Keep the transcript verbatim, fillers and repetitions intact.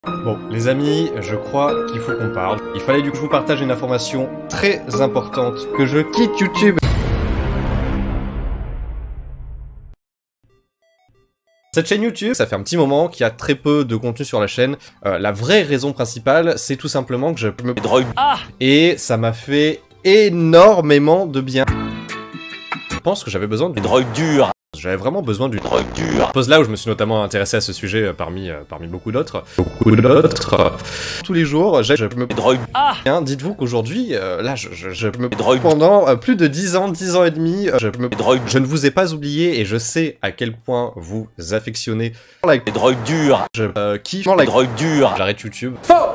Bon, les amis, je crois qu'il faut qu'on parle. Il fallait du coup que je vous partage une information très importante, que je quitte YouTube. Cette chaîne YouTube, ça fait un petit moment qu'il y a très peu de contenu sur la chaîne. Euh, la vraie raison principale, c'est tout simplement que je me drogue. Ah Et ça m'a fait énormément de bien. Je pense que j'avais besoin d'une drogue dure. J'avais vraiment besoin d'une drogue dure. Pose là où je me suis notamment intéressé à ce sujet euh, parmi, euh, parmi beaucoup d'autres. Beaucoup d'autres. Tous les jours, je me drogue. Ah hein, dites-vous qu'aujourd'hui, euh, là, je, je, je me drogue pendant euh, plus de dix ans, dix ans et demi. Euh, je me drogue. Je ne vous ai pas oublié et je sais à quel point vous affectionnez la drogue dure. Je euh, kiffe la drogue dure. J'arrête YouTube. Faux